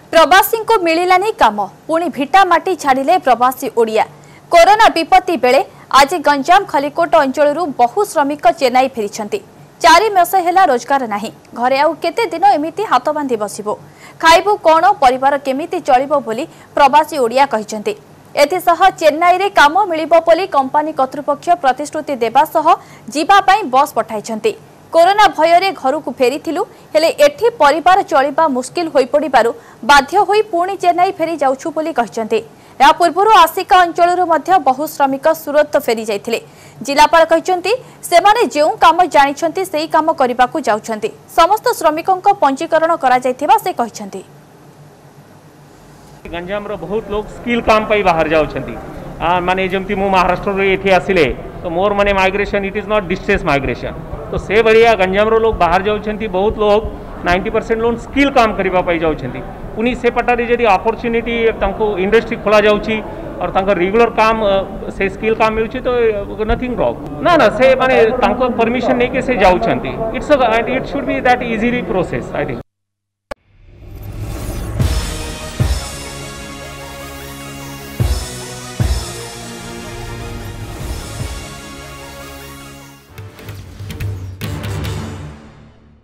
प्रवासी को मिलानी काम पुणी भिटा माटी छाड़िले प्रवासी ओडिया। कोरोना विपत्ति बेले आज गंजाम खलिकोट अंचल बहु श्रमिक चेन्नई फेरी 4 मास है रोजगार नहीं घरे आउ केते दिन एमिति हाथ बांधि बसिबो खाइबु कौन परिवार केमिति चलिबो बोली प्रवासी ओडिया कहिसेंती। एथिसह चेन्नई रे काम मिलिबो बोली कंपनी कर्तृपक्ष प्रतिश्रुति देबा सह जीवा पई बस पठाइछंती। कोरोना भय घर को फेरी हेले एठी परिवार चलिबा मुश्किल होई पड़िबारु बाध्य होई पुणी चेन्नई फेरी जाउछु बोली कहिसेंती। या पूर्व आसिका अंचल बहु श्रमिक सूरत फेरी जाइथिले। जिलापाल कहिसेंती सेमाने जेउ काम जानिछंती सेही काम करिबाकू जाउछंती। समस्त श्रमिकों पंजीकरण करा जाइथिबा से कहिसेंती। गंजाम रो बहुत लोग स्किल काम पई बाहर जाउछंती माने जमती मु महाराष्ट्र रो एठी आसिले तो मोर माने migration it is not distress migration तो से बढ़िया गंजाम रो लोग बाहर जाउछंती। बहुत लोग 90% लोग स्किल काम करिबा पई जाउछंती। पुनी से पटारे जदी अपॉर्चुनिटी तांको इंडस्ट्री खोला जाउची और तांको रेगुलर काम से स्किल काम मिलुची तो नथिंग रॉन्ग ना ना से माने तांको परमिशन नै के से जाउछंती। It should be that easily process I think.